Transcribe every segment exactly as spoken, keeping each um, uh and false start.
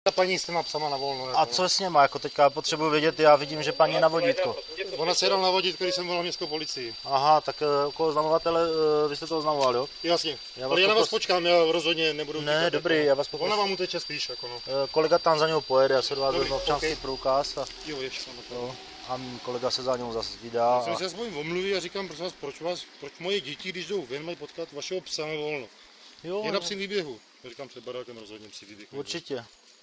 Ta paní s těma psama na volno. A co s něma? Jako teďka potřebuji vědět, já vidím, že paní je na vodítko. Ona se jela na vodítko, když jsem volal městskou policii. Aha, tak jako oznamovatele, vy jste to oznamoval, jo? Jasně, já ale já na vás počkám, já rozhodně nebudu Ne, týkat, dobrý, jako. Já vás poprosím. Ona vám uteče spíš, jako no. Kolega tam za něho pojede, já se do vás Dobrý, vezmu občanský okay. průkaz a, Jo, ještě, jo, a kolega se za něho zase vydá. Já jsem a... se zbojím omluvy a říkám, prosím vás, proč, vás, proč moje děti, když jdou ven, mají potkat vašeho psa na volno. Jo, je na psím výběhu. Já říkám, před barákem rozhodně psí výběh. Určitě.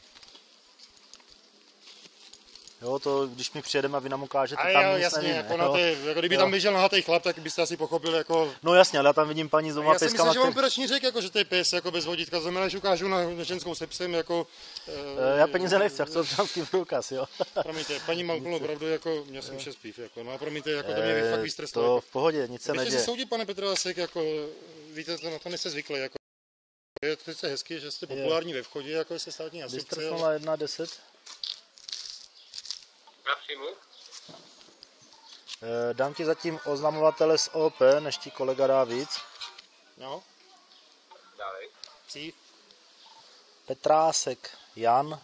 Jo, to když mi přijedeme a vy nám ukážete, a tam jo, nic jasně, nevíme, jako, na té, jako kdyby jo. tam běžel nahatej chlap, tak byste asi pochopili jako... No jasně, ale já tam vidím paní s dvoma pejskama. Já si myslím, který... že mám operační řek, jako, že to je pes jako bez vodítka, to znamená, že ukážu na ženskou se psem, jako... E, já peníze nechci, já chci občanský průkaz, jo. Promiňte, paní má úplnou pravdu, jako, měl jsem šest piv, jako, no a promiňte, jako to mě fakt vystreslo. To jako. v pohodě, nic se neděje. neděje. Ještě se soudí, pane Petrásek, jako, víte, to, na to nejste zvyklí, jako. Je to sice hezky, že jste populární je. ve vchodě, jako jste státní zástupce. nula jedna deset. Napřímo. E, dám ti zatím oznamovatele z O P, než ti kolega dá víc. No. Dálej. Psí. Petrásek Jan.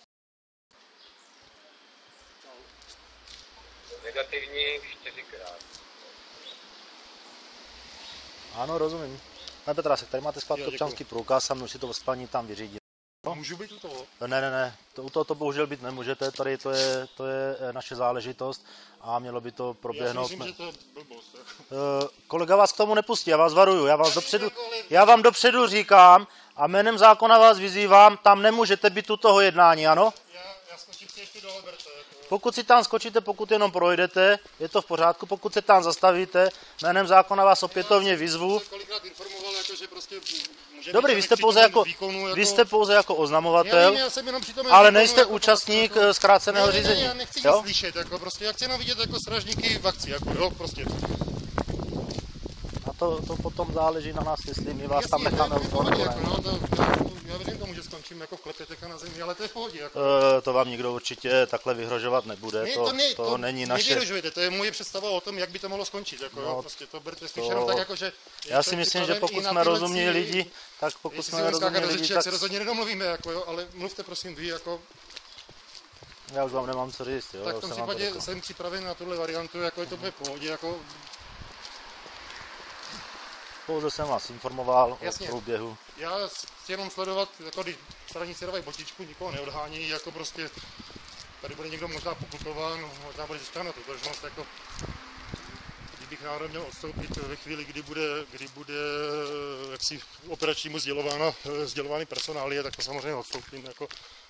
Negativní čtyřikrát. Ano, rozumím. Pane Petrásek, tady máte zpátky občanský průkaz a my už si to s paní tam vyřídíme. No? Můžu být u toho? Ne, ne, ne, to, u toho to bohužel být nemůžete, tady to je, to je naše záležitost a mělo by to proběhnout. Já si myslím, že to je blbost. Uh, kolega vás k tomu nepustí, já vás varuju, já, vás dopředu, já vám dopředu říkám a jménem zákona vás vyzývám, tam nemůžete být u toho jednání, ano? Já, já skočím si ještě do Alberta. Jako... Pokud si tam skočíte, pokud jenom projdete, je to v pořádku, pokud se tam zastavíte, jménem zákona vás opětovně vyzvu. Kolikrát informoval, jako, že prostě dobrý, vy jste, pouze jako, výkonu, jako... vy jste pouze jako oznamovatel, já vím, já jsem jenom ale výkonu, nejste jako účastník prostě, jako... zkráceného ne, ne, řízení. Ne, já nechci nic slyšet, jako prostě, já chci jenom vidět jako strážníky v akci, jako jo, prostě. A to, to potom záleží na nás, jestli my vás jasně, tam necháme u toho. Jako, no, to, já, já věřím tomu, že skončím jako v klepeteka na zemi, ale to je v pohodě. Jako. E, to vám nikdo určitě takhle vyhrožovat nebude, ne, to, to, ne, to, to není naše... Nevyhrožujete, to je moje představa o tom, jak by to mohlo skončit, jako, no, jo, prostě to berte spíš jenom tak, jako, že... Já si myslím, že pokud jsme rozumní lidi, tak pokud jsme rozumní lidi, tak... se rozhodně nedomluvíme, jako, jo, ale mluvte prosím vy, jako... Já už vám nemám co říct, jo. Tak v tom případě jsem připraven na tuhle variantu, jako je to v pohodě, jako... Pouze jsem vás informoval jasně. O průběhu. Já chci jenom sledovat, jako když straníci dávají botičku, nikoho neodhání, jako prostě tady bude někdo možná pokutován, možná bude zjištěna tu držnost, jako kdybych náhodou měl odstoupit ve chvíli, kdy bude, kdy bude jaksi operačnímu sdělována, sdělovány personálie, tak to samozřejmě odstoupím, jako.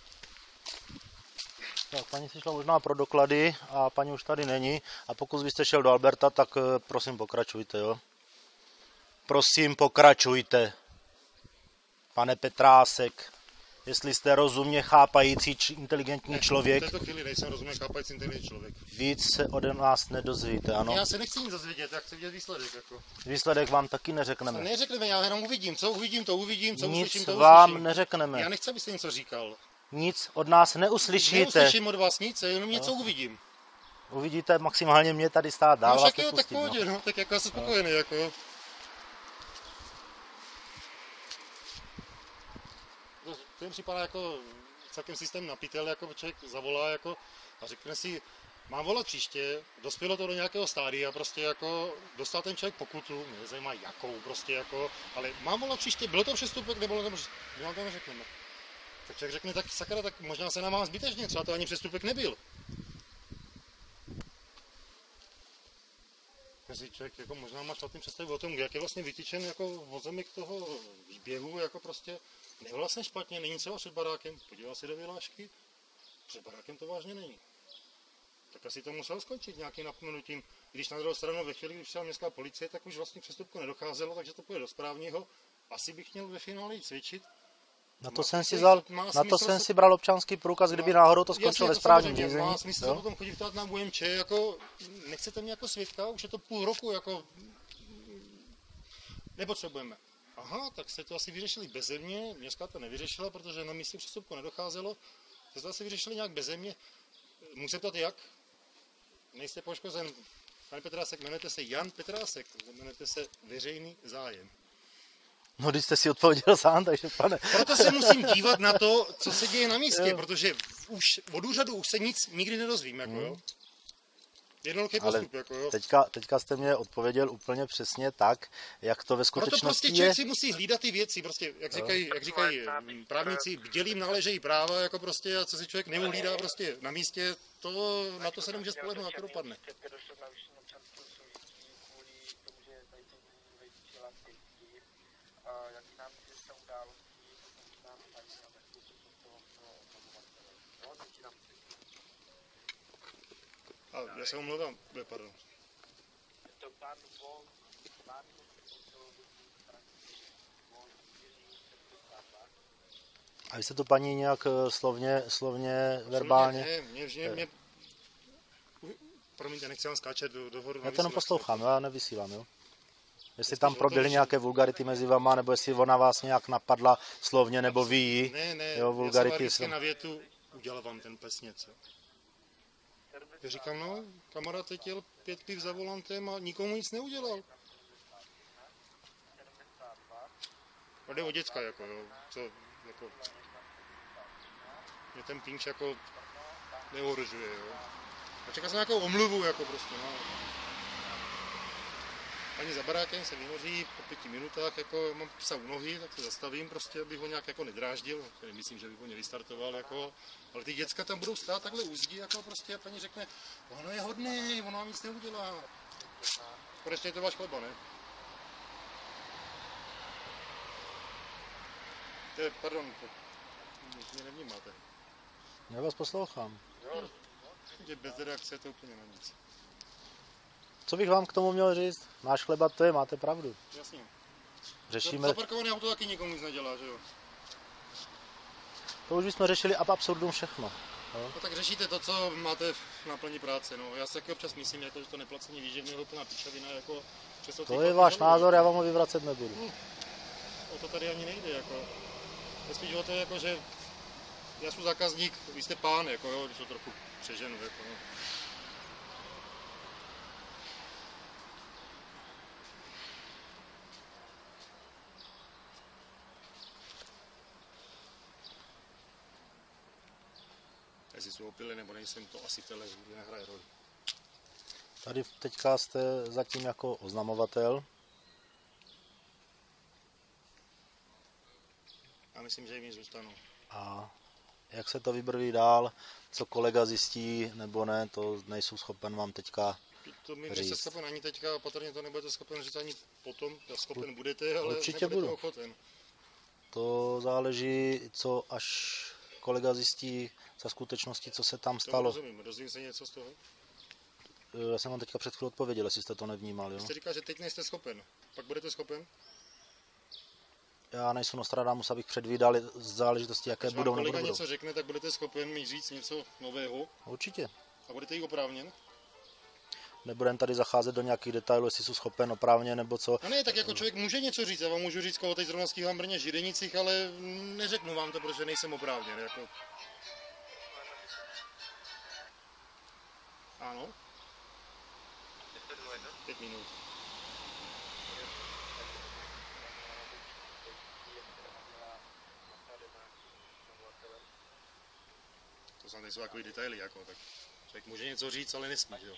Tak, paní si šla možná pro doklady a paní už tady není a pokud byste šel do Alberta, tak prosím pokračujte, jo. Prosím, pokračujte, pane Petrásek, jestli jste rozumně chápající, či inteligentní ne, člověk. V této chvíli nejsem rozumně chápající inteligentní člověk. Víc se ode nás nedozvíte, ano? Já se nechci nic dozvědět, já chci vidět výsledek. Jako. Výsledek vám taky neřekneme. Neřekneme, já jenom uvidím, co uvidím, to uvidím, co nic uslyším, to uslyším. Nic vám uslyším. neřekneme. Já nechci, abyste něco říkal. Nic od nás neuslyšíte. Neuslyším od vás nic, jenom něco no. uvidím. Uvidíte maximálně mě tady stát dál. No vás však jo, tak pohodě, no. no, tak jako já jsem spokojený, no. jako. To jim připadá jako celkem systém napitel, jako člověk zavolá jako a řekne si, mám volat příště, dospělo to do nějakého stádia, prostě jako dostal ten člověk pokutu, mě nezajímá jakou, prostě jako, ale mám volat příště, bylo to přestupek, nebylo to, my vám to neřekneme. Tak člověk řekne, tak sakra, tak možná se nám má zbytečně, třeba to ani přestupek nebyl. Každý člověk jako možná má špatný představu o tom, jak je vlastně vytyčen jako vozemek toho výběhu, jako prostě nebyl jsem špatně, není třeba před barákem, podíval se do vyhlášky, před barákem to vážně není. Tak asi to muselo skončit nějakým napomenutím. Když na druhou stranu ve chvíli, když přišla městská policie, tak už vlastně k přestupku nedocházelo, takže to půjde do správního. Asi bych měl ve finále jít cvičit. Na to, jsem si, vzal, na to jsem si bral občanský průkaz, kdyby náhodou to skončilo ve správním řízení. Má smysl se potom chodit ptát na U M Č, jako nechcete mě jako svědka, už je to půl roku, jako nepotřebujeme. Aha, tak jste to asi vyřešili beze mě, městská to nevyřešila, protože na místě přestupku nedocházelo. Jste to asi vyřešili nějak beze mě. Můžu se ptát jak? Nejste poškozen, pane Petrásek, jmenujete se Jan Petrásek, jmenujete se veřejný zájem. No, když jste si odpověděl sám, takže pane... Proto se musím dívat na to, co se děje na místě, protože už od úřadu už se nic nikdy nedozvím, jako jo. Jednoduchý postup, Ale jako jo. teďka, teďka jste mě odpověděl úplně přesně tak, jak to ve Proto skutečnosti prostě je. člověk si musí hlídat ty věci, prostě, jak říkají, jak říkají mm, právníci, bdělým náležejí práva, jako prostě, a co si člověk neuhlídá prostě na místě, to, na to se nemůže spolehnout, jak to dopadne. A já se omlouvám, pardon. A vy jste to paní nějak eh, slovně, slovně verbálně? Ne, mě, mě, mě, promiňte, nechci vám skáčet do, do horu. Já to jenom poslouchám, já nevysílám, jo? Jestli Spíš tam o tom, proběhly že- nějaké vulgarity mezi vama, nebo jestli ona vás nějak napadla slovně, nebo vy ji. Ne, ne, Jo, já jsem vulgarity vždycky jsou. na větu, udělal vám ten pes něco. Já říkám, no, kamarád teď jel pět piv za volantem a nikomu nic neudělal. A jde o děcka, jako, jo, co, jako, mě ten pinč, jako, neohrožuje, jo. A čekal jsem nějakou omluvu, jako prostě, no. Ani za barákem se vyhoří po pěti minutách, jako mám psa u nohy, tak se zastavím prostě, abych ho nějak jako nedráždil. Myslím, že bych ho nevystartoval, jako, ale ty děcka tam budou stát takhle u zdi, jako prostě a paní řekne, ono je hodný, ono vám nic neudělá. Konečně je to váš chleba, ne? To je, pardon, to mě nevnímáte. Já vás poslouchám. Že bez reakce je to úplně na nic. Co bych vám k tomu měl říct? Náš chleba to je, máte pravdu. Jasně. Řešíme, Zaparkované auto taky nikomu nic nedělá, že jo? to už bychom řešili ab absurdum všechno. Jo? No tak řešíte to, co máte na plní práce, no. Já si taky občas myslím, jako, že to neplacení výživného je úplná pičovina, jako... přesto To ty je váš platby názor, já vám ho vyvracet nebudu. žalují. O to tady ani nejde, jako... Je spíš o to, jako, že... Já jsem zákazník, vy jste pán, jako jo, když to trochu přeženu, jako no. Jestli jsou opily nebo nejsem, to asi v téhle hře nehraje roli. Tady teďka jste zatím jako oznamovatel. Já myslím, že jim zůstanu. A jak se to vybrví dál, co kolega zjistí nebo ne, to nejsou schopen vám teďka. To mi nejste říct. schopen ani teďka, patrně to nebudete schopen říct ani potom, já schopen budete, ale Určitě nebudete budu. ochoten. To záleží, co až kolega zjistí za skutečnosti, co se tam Tomu stalo. rozumím, rozumím se něco z toho. Já jsem vám teďka před chvílí odpověděl, jestli jste to nevnímal. Jo? Jste říkal, že teď nejste schopen, pak budete schopen? Já nejsem Nostradamus, abych předvídal záležitosti, jaké Když budou vám nebo kolega nebudou. něco řekne, tak budete schopen mi říct něco nového Určitě. a budete jí oprávněn? Nebudeme tady zacházet do nějakých detailů, jestli jsou schopen oprávně nebo co. No ne, tak jako člověk může něco říct, já vám můžu říct, koho teď zrovna stíhám v Brně Židenicích, ale neřeknu vám to, protože nejsem oprávněn. Jako... Ano? Pět minut. To jsou nejsou takový detaily, jako, tak člověk může něco říct, ale nesmí, že jo?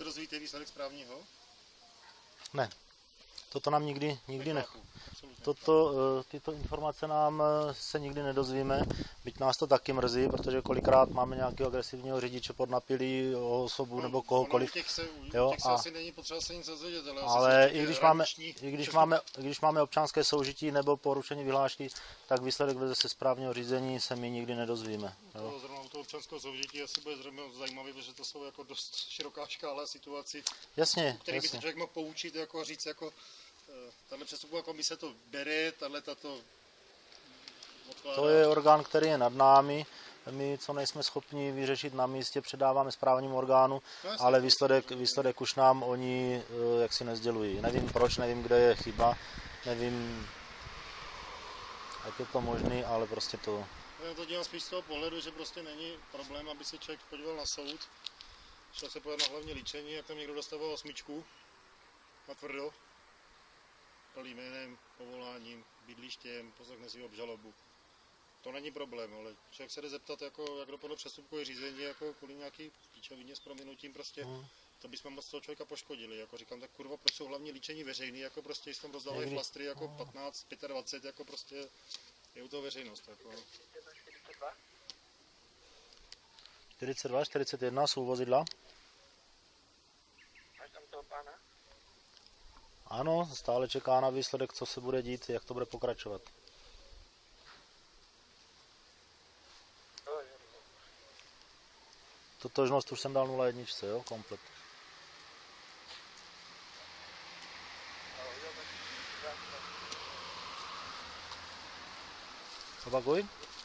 dozvíte výsledek správního? Ne. Toto nám nikdy, nikdy nech. Nechápu, absolutně. Toto, eh, tyto informace nám eh, se nikdy nedozvíme, byť nás to taky mrzí, protože kolikrát máme nějakého agresivního řidiče pod napilý osobu nebo kohokoliv. U těch se, u Jo, těch se a- asi není potřeba se nic dozvědět, ale, Ale asi se i když, určitě máme, hraniční- i, když přesně- máme, i když máme občanské soužití nebo porušení vyhlášky, tak výsledek veze se správního řízení se my nikdy nedozvíme. Jo. To zrovna u toho občanského soužití asi bude zřejmě zajímavé, protože to jsou jako dost široká škála situací, Jasně, který by se jasně. člověk mohl poučit jako a říct, jako eh, tahle přestupková komise to bere, tahle tato odkládá. To je orgán, který je nad námi. My, co nejsme schopni vyřešit na místě, předáváme správnímu orgánu, No jasně. ale výsledek, výsledek už nám oni eh, jaksi nezdělují. Nevím proč, nevím, kde je chyba, nevím, jak je to možné, ale prostě to... Já to dělám spíš z toho pohledu, že prostě není problém, aby se člověk podíval na soud, šel se podívat na hlavní líčení, jak tam někdo dostával osmičku na tvrdo, plným jménem, povoláním, bydlištěm, poslechne si obžalobu. To není problém, ale člověk se jde zeptat, jako, jak dopadlo přestupkové řízení, jako kvůli nějaký píčovině s prominutím, prostě, Hmm. to bychom moc toho člověka poškodili. Jako říkám, tak kurva, proč jsou hlavně líčení veřejný, jako prostě, když tam rozdávají Někdy- flastry jako patnáct, dvacet pět, jako prostě je u toho veřejnost. Jako. čtyřicet dva, čtyřicet jedna jsou vozidla. Máš tam toho pána? Ano, stále čeká na výsledek, co se bude dít, jak to bude pokračovat. Totožnost už jsem dal nula jedna, jo, komplet. Opakuj.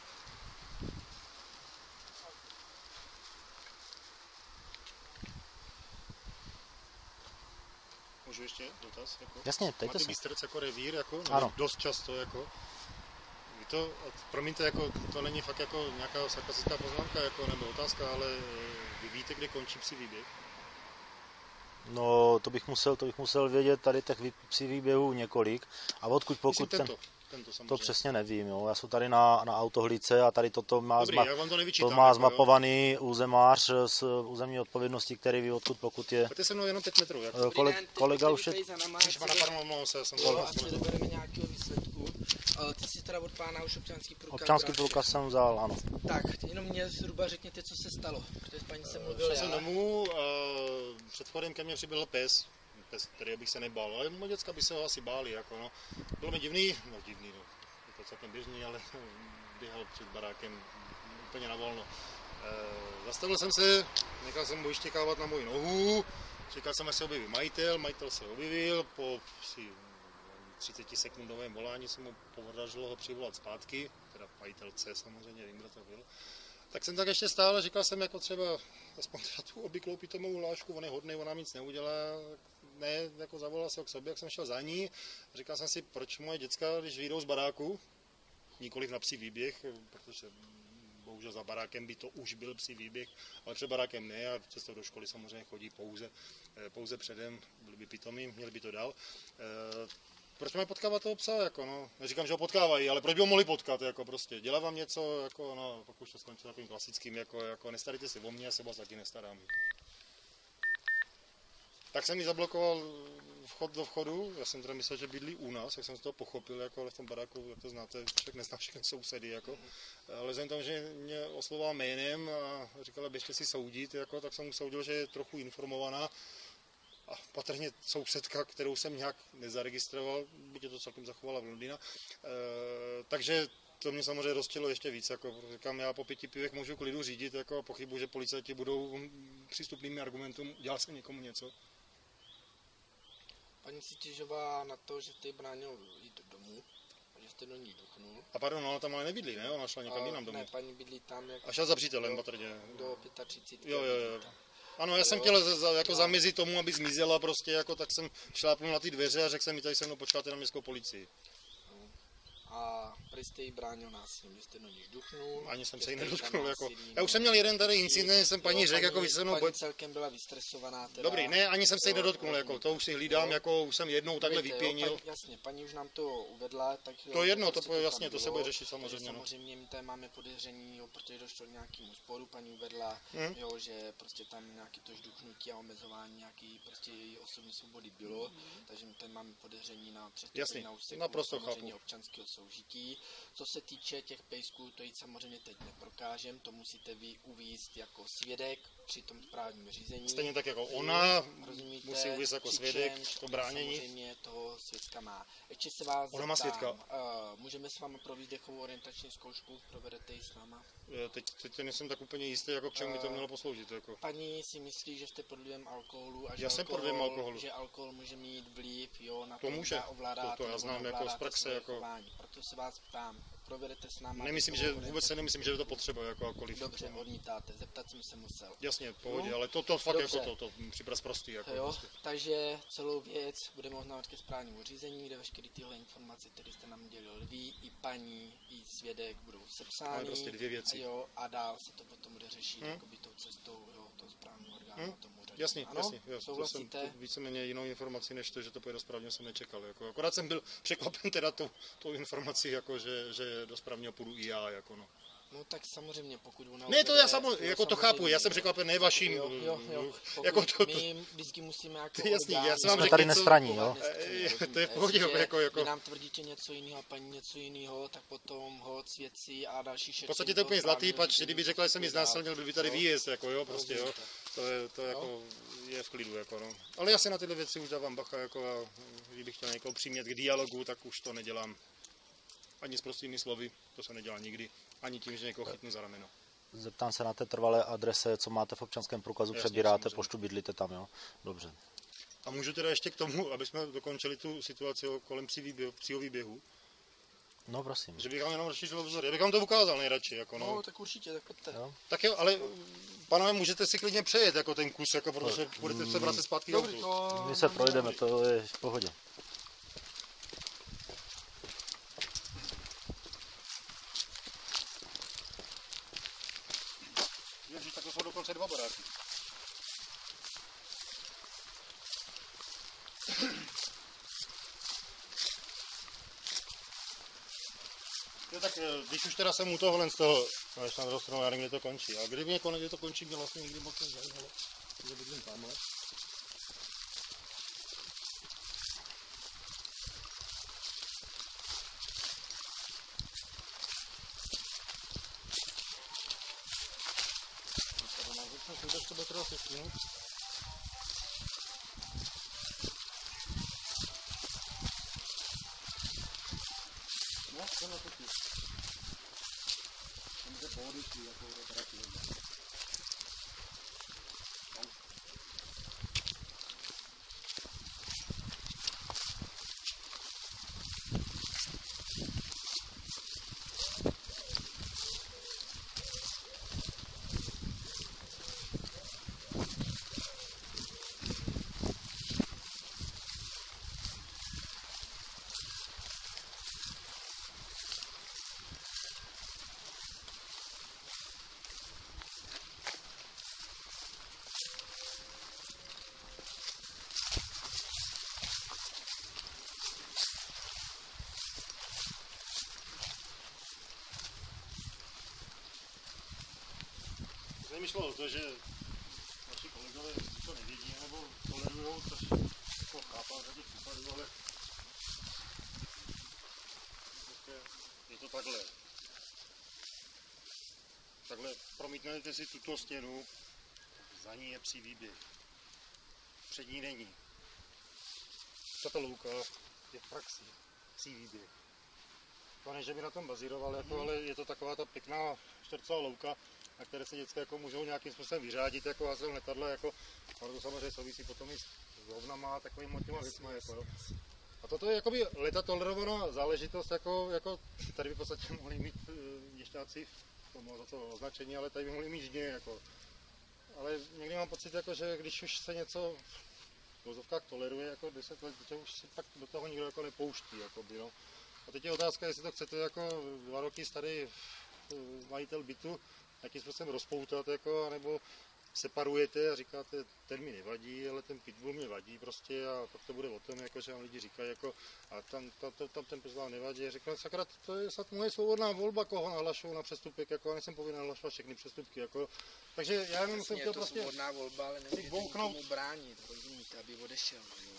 Můžu ještě dotaz? Jako? Jasně, ptejte Máte se. Bystrec jako revír, jako? Nebo Ano. Dost často, jako? Vy to, promiňte, jako, to není fakt jako nějaká sarkastická poznámka, jako, nebo otázka, ale eh, vy víte, kde končí psí výběh? No, to bych musel, to bych musel vědět, tady těch vý- psí výběhů několik. A odkud pokud Myslím ten, tento, tento samozřejmě. to přesně nevím, jo. Já jsem tady na, na autohlídce a tady toto má, Dobrý, zma, já vám to to nevyčítám. má jako, zmapovaný územář z územní odpovědnosti, který ví odkud pokud je. Pojďte se mnou jenom pět metrů, jako. Eh, Kole, kolega už je, za náma, Když pana panu omlouvám se, já jsem jo, to ať se dobereme nějakého výsledku. Eh, Ty jsi teda od pána už občanský průkaz. občanský bral. průkaz jsem vzal, ano. Tak, jenom mě zhruba řekněte, co se stalo, protože s paní jsem mluvil Šel jsem já. domů, a před vchodem ke mně přibyl pes, pes, který bych se nebál, ale moje děcka by se ho asi báli, jako no. Bylo mi divný, no divný, no, je to celkem běžný, ale běhal před barákem úplně na volno. E, zastavil jsem se, nechal jsem mu vyštěkávat na moji nohu, čekal jsem, až se objeví majitel, majitel se objevil, po asi třiceti sekundovém volání jsem mu podařilo ho přivolat zpátky, teda majitelce samozřejmě, vím, kdo to byl. Tak jsem tak ještě stál a říkal jsem, jako třeba aspoň teda tu obvyklou pitomovou hlášku, on je hodnej, ona nic neudělá, ne, jako zavolal se ho k sobě, jak jsem šel za ní, říkal jsem si, proč moje děcka, když vyjdou z baráku, nikoliv na psí výběh, protože bohužel za barákem by to už byl psí výběh, ale před barákem ne a cestou do školy samozřejmě chodí pouze, pouze předem, byli by pitomí, měli by to dál. Proč mají potkávat toho psa, jako no, neříkám, že ho potkávají, ale proč by ho mohli potkat, jako prostě, dělá vám něco, jako no, pokud to skončí takovým klasickým, jako, jako nestarejte se o mě, já se vás taky nestarám. Tak jsem mi zablokoval vchod do vchodu, já jsem teda myslel, že bydlí u nás, jak jsem z toho pochopil, jako, ale v tom baráku, jak to znáte, člověk nezná všechny sousedy, jako. Ale vzhledem tomu, že mě oslovoval jménem a říkala, běžte si soudit, jako, tak jsem mu soudil, že je trochu informovaná. A patrně sousedka, kterou jsem nějak nezaregistroval, byť je to celkem zachovala v Londýna. E, takže to mě samozřejmě rozčilo ještě víc. Jako, říkám, já po pěti pivech můžu klidu řídit, jako, a pochybuji, že policajti budou přístupnými argumentům, dělal jsem někomu něco. Paní si těžovala na to, že jste jí bránil jít domů, a že jste do ní duchnul. A pardon, ona tam ale nebydlí, ne? Ona šla někam A jinam domů. Ne, paní bydlí tam, jak A šla za přítelem, do, patrně. do třicet pět. Jo, jo, jo. Ano, já jsem chtěl za, jako zamizit tomu, aby zmizela prostě, jako, tak jsem šlápnul na ty dveře a řekl jsem mi, tady se mnou počkáte na městskou policii. A prý jste jí bránil násilím, že jste do ní žduchnul. Ani jsem že se jí jste tam nedotknul. Jako. násilím, Já už jsem měl jeden tady incident, jsem paní jo, řekl, jako vy se mnou paní boj... celkem byla vystresovaná. Teda, Dobrý, ne, ani jsem se jí jo, nedotknul, jako, to už si hlídám, Jo. jako už jsem jednou takhle Víte, jo, vypěnil. paní, jasně, paní už nám to uvedla, tak jo, To jedno, to prostě po- jasně, tam to se bylo. bude řešit Takže samozřejmě, no. samozřejmě my tady máme podezření, jo, protože došlo k nějakému sporu, paní uvedla, Hmm. jo, že prostě tam nějaký to žduchnutí a omezování nějaký prostě její osobní svobody bylo, takže my tady máme podezření na Jasně, přestupení na úseku naprosto samozřejmě chápu. občanského soužití. Co se týče těch pejsků, to jít samozřejmě teď neprokážem, to musíte vy uvízt jako svědek při tom správním řízení. Stejně tak jako ona Rozumíte? musí uvést jako svědek Přičemž to ona bránění. samozřejmě toho svědka má. Ještě se vás Ona má zeptám, svědka. Uh, můžeme s vámi provést dechovou orientační zkoušku, provedete ji s náma? Eh, Teď, teď nejsem tak úplně jistý, jako k čemu mi to mělo posloužit. Jako. Paní si myslí, že jste pod vlivem alkoholu a že, Já jsem pod alkohol, vlivem alkoholu. že alkohol může mít vliv jo, na To to, může. zda ovládáte, To- to já nebo znám jako z neovládáte praxe, svoje jako- chování. Proto se vás ptám, provedete s náma Nemyslím, že dechovou vůbec si nemyslím, že je to potřeba, jako jakkoliv. Dobře, odmítáte, zeptat jsem se musel. Jasně, v pohodě, No. ale to, to fakt Dobře. jako to, to připras prostý. Jako Jo, prostě. takže celou věc budeme oznávat ke správnímu řízení, kde veškeré tyhle informace, které jste nám dělil vy, i paní, i svědek budou sepsány. Máme prostě dvě věci. Jo, a dál se to potom bude řešit Hmm. jakoby tou cestou jo, toho správního orgánu Hmm. a tomu úřadu. Jasně, ano, jasně, jasně. To jsem souhlasíte? to víceméně jinou informaci, než to, že to pojede správně, jsem nečekal. Jako, akorát jsem byl překvapen teda tou, tou informací, jako, že, že do správního půjdu i já. Jako, no. No tak samozřejmě, pokud ona Ne, to já uvede, samozřejmě, jo, jako to samozřejmě, chápu, já jsem překvapen ne vaším. Jo, jo, jo. Pokud Jako to, to, my vždycky musíme jako Jasný, orgán, já jsem vám Jsme řekl tady něco- nestraní, jo? Eh, to je v pohodě, Jestliže jako- jako- vy nám tvrdíte něco jiného a paní něco jiného, tak potom hod svědci a další v šetření. podstatě to je úplně toho zlatý, správního pač řízení kdyby řekla, že jsem ji dál. znásilnil, byl by tady Jo. výjezd, jako jo, prostě jo. Rozumíte. To je, to jako je v klidu, jako no. Ale já si na tyhle věci už dávám bacha, jako a kdybych chtěl někoho přimět k dialogu, tak už to nedělám. Ani s prostými slovy, to se nedělá nikdy, ani tím, že někoho chytnu za rameno. Zeptám se na té trvalé adrese, co máte v občanském průkazu, Jasně, přebíráte samozřejmě. poštu, bydlíte tam, jo? Dobře. A můžu teda ještě k tomu, aby jsme dokončili tu situaci kolem psí výběhu, psího výběhu, No prosím. že bych vám jenom rozšířil vzor. Já bych vám to ukázal nejradši, jako no. No, tak určitě, tak pojďte. Jo. Tak jo, ale panové, můžete si klidně přejet jako ten kus, jako, protože budete se vracet zpátky do Dobrý, autu. to... My se projdeme, to je v pohodě. Ježiš, tak to jsou dokonce dva baráky. Jo, tak eh, když už teda jsem u tohohle z toho, no ještě na druhou stranu, já nevím, kde to končí. A kdyby mě konec, kde to končí, mě vlastně nikdy moc nezajímalo, že bydlím tamhle. Vůbec to bude trvat pět minut. No, to na to ty. Tam jde pohody, ty, jako operaci. Tady mi šlo o to, že naši kolegové to nevědí nebo tolerujou, což jako chápám v řadě případů, ale prostě je to takhle. Takhle promítnete si tuto stěnu, za ní je psí výběh. Před ní není. Tato louka je v praxi psí výběh. To ne, že by na tom bazíroval, jako, ale je to taková ta pěkná čtvercová louka, na které se děcka jako můžou nějakým způsobem vyřádit, jako a jsem letadle, jako, ale to samozřejmě souvisí potom i s hovnama a takovýma těma věcma, jako, jo. A toto je jakoby leta tolerovaná záležitost, jako, jako tady by v podstatě mohli mít měšťáci, to má za to označení, ale tady by mohli mít žně, jako. Ale někdy mám pocit, jako, že když už se něco v vozovkách toleruje, jako deset let, že už si pak do toho nikdo jako nepouští, jakoby, no. A teď je otázka, jestli to chcete jako dva roky starý eh, majitel bytu jakým způsobem rozpoutat, jako, nebo separujete a říkáte, ten mi nevadí, ale ten pitbull mi vadí prostě a pak to bude o tom, jako, že vám lidi říkají, jako, a tam, tam, tam, tam ten pes vám nevadí. Řeknu, sakra, to je snad moje svobodná volba, koho nahlašují na přestupek, jako, a nejsem povinen nahlašovat všechny přestupky. Jako. Takže já jenom jsem Je chtěl to prostě... svobodná volba, ale nemůžete bouchnout. nikomu bránit, rozumíte, aby odešel. Jo.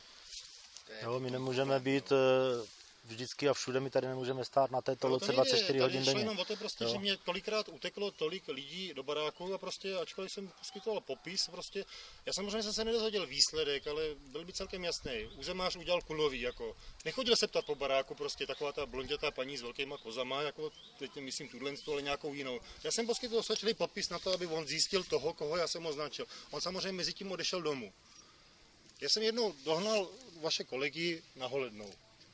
To je Jo, my nemůžeme být eh, vždycky a všude, my tady nemůžeme stát na této No, loce to nejde, dvacet čtyři tady hodin šlo denně. jenom o to prostě, Jo. že mě tolikrát uteklo tolik lidí do baráku a prostě, ačkoliv jsem poskytoval popis, prostě, já samozřejmě jsem se nedozvěděl výsledek, ale byl by celkem jasný. Uzemář udělal kulový, jako, nechodil se ptat po baráku, prostě taková ta blondětá paní s velkýma kozama, jako, teď myslím tuhle, ale nějakou jinou. Já jsem poskytoval stačilý popis na to, aby on zjistil toho, koho já jsem označil. On samozřejmě mezi tím odešel domů. Já jsem jednou dohnal vaše kolegy na Holednou.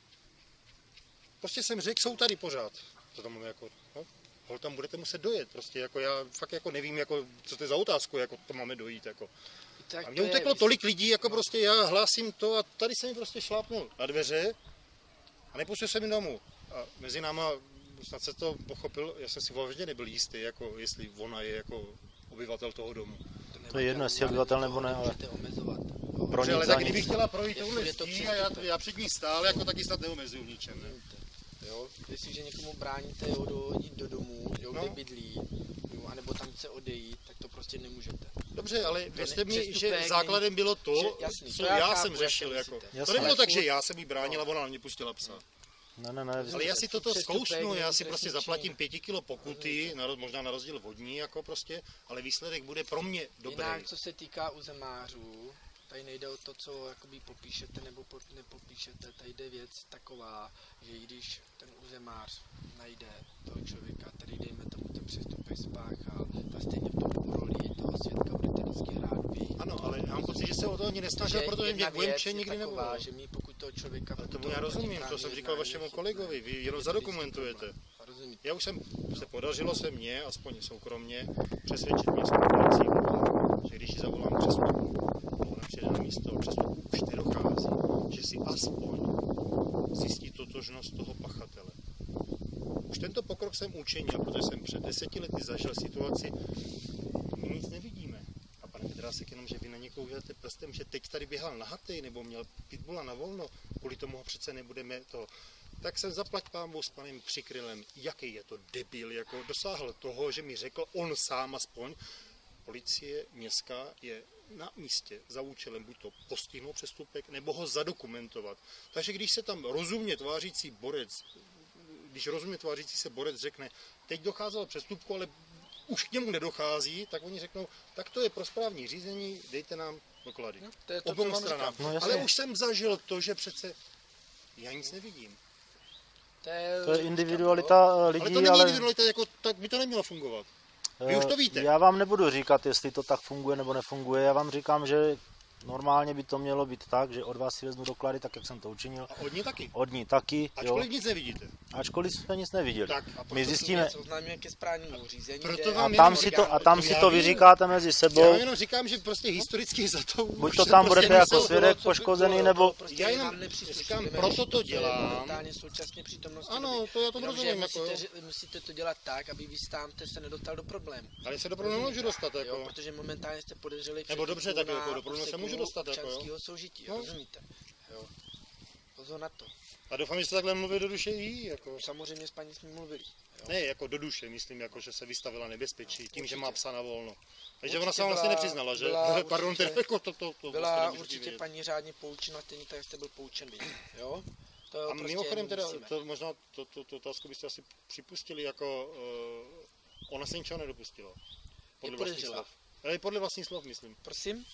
Prostě jsem řekl, jsou tady pořád. To tam jako, no, hol tam budete muset dojet. Prostě jako já fakt jako nevím, jako, co to je za otázku, jako to máme dojít. Jako. Tak A to mně je- uteklo tolik lidí, jako prostě já hlásím to a tady se mi prostě šlápnul na dveře a nepustil jsem mi domů. A mezi náma, snad se to pochopil, já jsem si vážně nebyl jistý, jako jestli ona je jako obyvatel toho domu. To je jedno, jestli je obyvatel nebo ne, ale Můžete omezovat. Jo. pro Dobře, ale nic za tak kdybych nic. chtěla projít Je- touhle je to zdí a já, já před ní stál, jako taky snad neomezuju v ničem. Ne? Jo, jestliže někomu bráníte jo, do, jít do domu, jo, kde No. bydlí, jo, anebo tam chce odejít, tak to prostě nemůžete. Dobře, ale věřte mi, že přestupek základem bylo to, že- jasný, co to já já chápu, jsem jak řešil. to Jako. myslíte. To Jasně. nebylo Ale tak, že furt- já jsem jí bránil a ona na mě pustila psa. Ne, ne, ne. Ale já si toto Přestupek zkousnu, já si není prostě trestný zaplatím čin. pěti kilo pokuty, na roz- možná na rozdíl od ní, jako prostě, ale výsledek bude pro mě dobrý. Jinak, co se týká uzemářů, tady nejde o to, co jakoby popíšete nebo po, nepopíšete, tady jde věc taková, že i když ten uzemář najde toho člověka, který dejme tomu ten přestupek spáchal, tak stejně v tom roli toho svědka budete vždycky hrát vy. Ano, ale já mám pocit, že se o to ani nesnažil, protože mě jedna v Vojemče věc je nikdy nebylo. taková, že my pokud toho člověka... Ale tomu toho já rozumím, to protiprávního jsem říkal jednání vašemu nechytne, kolegovi, vy je jenom to zadokumentujete. vždycky problém. Rozumíte? Já už jsem, se podařilo se mně, aspoň soukromně, přesvědčit městskou policii, že když ji zavolám přestupku, a ona přijde na místo přestupku, už nedochází, že si aspoň zjistí totožnost toho pachatele. Už tento pokrok jsem učinil, protože jsem před deseti lety zažil situaci, my nic nevidíme. A pane Pedrásek, jenom, že vy na někoho uděláte prstem, že teď tady běhal nahatej, nebo měl pitbula na volno, kvůli tomu ho přece nebudeme to. Tak jsem zaplať pánbou s panem Přikrylem, jaký je to debil, jako dosáhl toho, že mi řekl on sám aspoň, policie městská je na místě za účelem buď to postihnout přestupek, nebo ho zadokumentovat. Takže když se tam rozumně tvářící borec, když rozumně tvářící se borec řekne, teď docházelo k přestupku, ale už k němu nedochází, tak oni řeknou, tak to je pro správní řízení, dejte nám doklady. No, to je to, Obou co vám stranám. říkám. No, jasně. Ale už jsem zažil to, že přece já nic nevidím. To je, To je individualita eh, Ale to lidí, není ale individualita, jako, tak by to nemělo fungovat. Vy už to víte. Já vám nebudu říkat, jestli to tak funguje nebo nefunguje. Já vám říkám, že normálně by to mělo být tak, že od vás si vezmu doklady, tak jak jsem to učinil. A od ní taky. Od ní taky, jo. Ačkoliv nic nevidíte. Ačkoliv jsme nic neviděli. Tak, A proto My tu zjistíme, věc oznámíme ke správnímu řízení. Proto kde- vám a tam jenom si říkám, to, a tam to si já to vím. vyříkáte mezi Já sebou. vám jenom říkám, že prostě historicky za to... Buď už to jsem tam prostě budete jako musel- svědek co by poškozený, bylo, nebo... to prostě Já jenom nám nepřísluší. říkám, Jdeme proto řešit to co je dělám. momentálně současně přítomnosti Ano, doby. to já tomu Jenomže rozumím, jako musíte, jo. ři- musíte to dělat tak, aby vy sám jste se nedostal do problému. Ale se do problému můžu dostat, Jo, jako. protože momentálně jste podezřeli Nebo dobře, tak na jako do problému se úseku můžu dostat, jako jo. občanského soužití, No. rozumíte? Jo. Pozor na to. A doufám, že jste takhle mluví do duše jí, jako. Samozřejmě s paní jsme mluvili. Jo. Ne, jako do duše, myslím, jako, že se vystavila nebezpečí tím, že má Určitě. psa na volno. Takže Určitě ona se vám vlastně byla- nepřiznala, že? byla Pardon, určitě- teda jako to, to, to Byla prostě nemůžu určitě vědět. paní řádně poučena, stejně tak, jak jste byl poučen vy. Jo? To A prostě mimochodem teda, musíme. to možná, to, to, to otázku byste asi připustili, jako uh, ona se ničeho nedopustila. Podle vlastních podezřelá. slov. Ale podle vlastních slov, myslím. Prosím?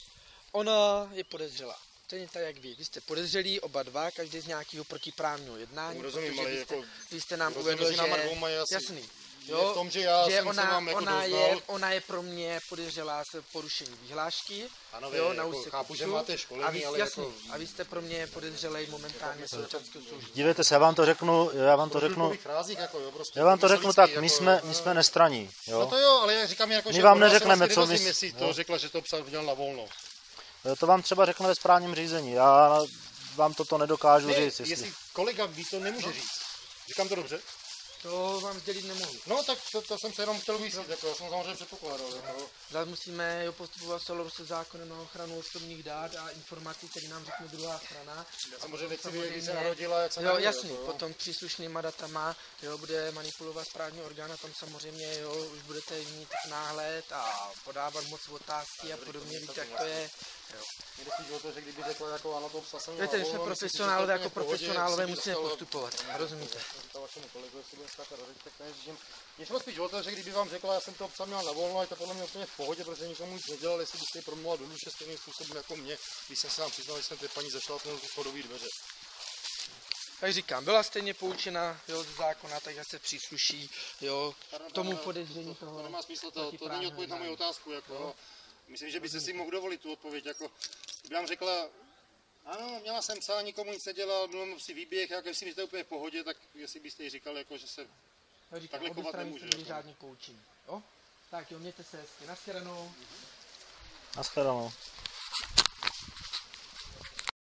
Ona je podezřelá. Stejně tak, jak vy. Vy jste podezřelí oba dva, každý z nějakého protiprávního jednání. Tomu rozumím, protože ale vy jste, jako vy jste nám rozdíl uvedl, mezi že... náma dvouma je asi- Jasný. je v tom, že já jsem se ona, vám jako ona, doznal. je, ona je pro mě podezřelá z porušení vyhlášky. Ano, jo, vy, na jako úseku chápu, že psů. máte školení, a vy, ale jasný, jako- a vy jste pro mě podezřelej momentálně z občanského soužití. Dívejte se, já vám to řeknu, já vám to řeknu, Frázích, jako, jo, prostě já vám to jako řeknu lidský, tak, jako, my jsme, my jsme nestraní, No jo. to jo, ale já říkám jako, My že vám ona se neřekneme, vlastně co nevozím, my- jestli to jo. řekla, že to psa měl na volno. To vám třeba řekne ve správním řízení, já vám toto nedokážu Ne, říct, jestli... jestli... jestli kolega ví, to nemůže říct. Říkám to dobře? To vám sdělit nemohu. No tak to, to jsem se jenom chtěl vysvětlit, jako já jsem samozřejmě předpokládal. Jako. Zase musíme jo, postupovat v souladu se zákonem na ochranu osobních dát a informací, které nám řekne druhá strana. Já samozřejmě nechci vědět, kdy se narodila, jak se Jo, narodila, jasný, jako, jo. potom příslušnýma datama, jo, bude manipulovat správní orgán a tam samozřejmě, jo, už budete mít náhled a podávat moc otázky a podobně, víte, jak to je. Jo. Jde spíš o to, že kdyby řekla, jako ano, to psa jsem měla Víte, že jsme volno, myslím si, že profesionálové, to je jako úplně v pohodě, profesionálové jak si musíme dostala- postupovat, rozumíte? To vašemu kolegu, jestli bude skákat do řeči, tak nejezdím. Mě šlo spíš o to, že kdyby vám řekla, já jsem toho psa měl na volno, je to podle mě úplně v pohodě, protože nikomu nic nedělal, jestli byste ji promluvila do duše stejným způsobem jako mě, když jsem se vám přiznal, že jsem té paní zašla na chodové dveře. Jak říkám, byla stejně poučena, jo, z zákona, tak jak se přísluší, jo, k tomu podezření toho. To nemá smysl, to, to není protiprávního odpověď na moji jednání. otázku. Jako, myslím, že byste si mohl dovolit tu odpověď. Jako, kdyby vám řekla, ano, měla jsem psa, nikomu nic nedělal, byl si výběh, jak si myslíte úplně v pohodě, tak jestli byste jí říkal, jako, že se Já říkám, takhle obě chovat strany nemůže, jste byli jako. řádně poučení. Jo? Tak jo, mějte se hezky, nashledanou. Nashledanou.